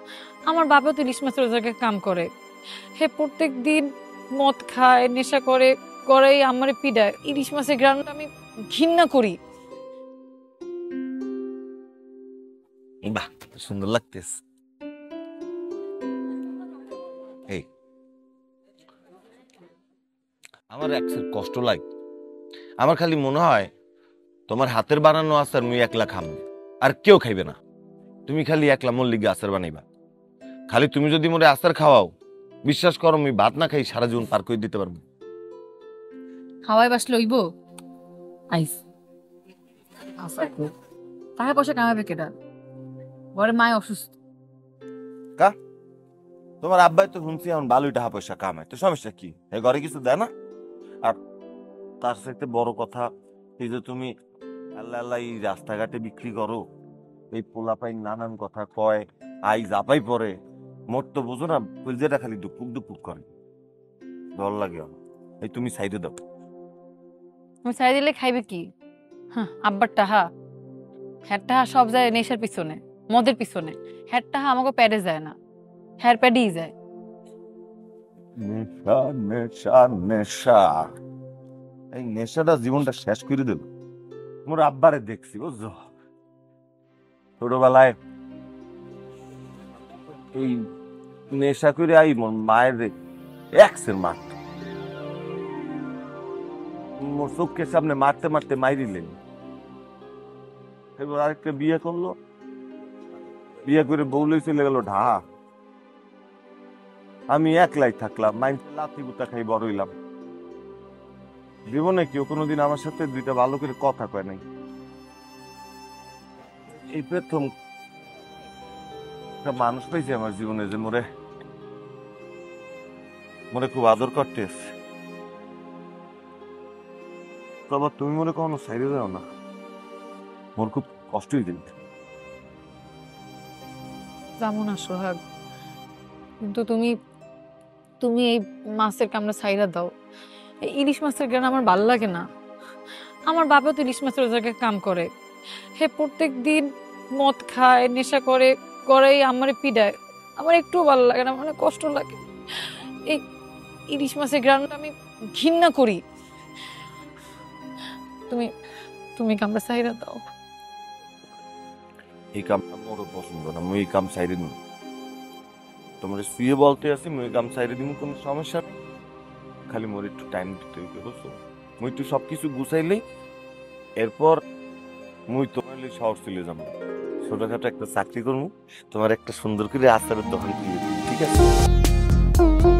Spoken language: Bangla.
আমার বাবা তো ইলিশ মাছের জায়গায় কাম করে। হে প্রত্যেক দিন মদ খায়, নেশা করে, করেই আমারে পিডায়। ইলিশ মাছের গ্রানটা আমি ঘৃণা করি। বাহ, সুন্দর লাগতেছে। এই আমার একসের কষ্ট লাগে। আমার খালি মনে হয় তোমার হাতের বানানো আচার মুই একলা খাম, আর কেউ খাইবে না। তুমি খালি একলা মল্লিকে আচার বানাইবা। খালি তুমি যদি মোরে আচার খাওয়াও, বিশ্বাস করো মুই ভাত না খাই সারা জীবন পার করে দিতে পারবো। খাওয়াই বাসলে হইব আইস টাকা পয়সা কামাবে কেডা? ঘরে মায় অসুস্থ। কা তোমার আব্বাই তো শুনছি এখন ভালোই টাকা পয়সা কামায়, তো সমস্যা কি? এ ঘরে কিছু দেয় না? আর তার সাথে বড় কথা, এই যে তুমি আল্লাহ আল্লাহ এই রাস্তাঘাটে বিক্রি করো, এই পোলাপাই নানান কথা কয়, আই জাপাই পরে, মোট তো বুঝো না, যেটা খালি দুপুক দুপুক করে, ডর লাগে আমার। এই তুমি সাইডে দাও। তুমি চাই দিলে খাইবে কি? হ্যাঁ, আব্বার টাহা, হ্যার টাহা সব যায় নেশার পিছনে, মদের পিছনে। হ্যার টাহা আমাকে প্যাডে যায় না, হ্যার প্যাডেই যায়। নেশা নেশা নেশা, এই নেশাটা জীবনটা শেষ করে দিল। মোর আব্বারে দেখছি বুঝছো, ছোটবেলায় এই নেশা করে আই মোর মায়ের এক্সের মারত, মোর চোখের সামনে মারতে মারতে মাইরিলেন। এবার আরেকটা বিয়ে করলো, বিয়ে করে বউলেই চলে গেল ঢাকা। আমি একলাই থাকলাম, মাইন্ড লাথি বুতা খাই বড় হইলাম। জীবনে কেউ কোনোদিন আমার সাথে দুইটা ভালো করে কথা কয় নাই। এই প্রথম একটা মানুষ পাইছে আমার জীবনে যে মোরে মোরে খুব আদর করতেছে। তবে তুমি মনে কখনো সাইডে যাও না, মোর খুব কষ্ট হয়ে যায়। যাবো না সোহাগ, কিন্তু তুমি তুমি এই মাছের কামড়া ছাইরা দাও। এই ইলিশ মাছের গ্রান আমার ভালো লাগে না। আমার বাবা তো ইলিশ মাছের জায়গায় কাম করে। হে প্রত্যেক দিন মদ খায়, নেশা করে, করেই আমারে পিডায়। আমার একটুও ভালো লাগে না, মানে কষ্ট লাগে। এই ইলিশ মাছের গ্রানটা আমি ঘৃণা করি। তুমি তুমি কামড়া ছাইরা দাও। এই কামটা মোরও পছন্দ না, মুই এই কাম সাইডে দিব। তোমার শুয়ে বলতে আছি মুই কাম সাইডে দিব, কোনো সমস্যা নেই। খালি মোর একটু টাইম দিতে হইবে বুঝছো। মুই একটু সবকিছু গুছাইলেই এরপর মুই তোমার শহর চলে যাবো, ছোটখাটো একটা চাকরি করবো, তোমার একটা সুন্দর করে আচারের দোকান খুলে দিবো, ঠিক আছে?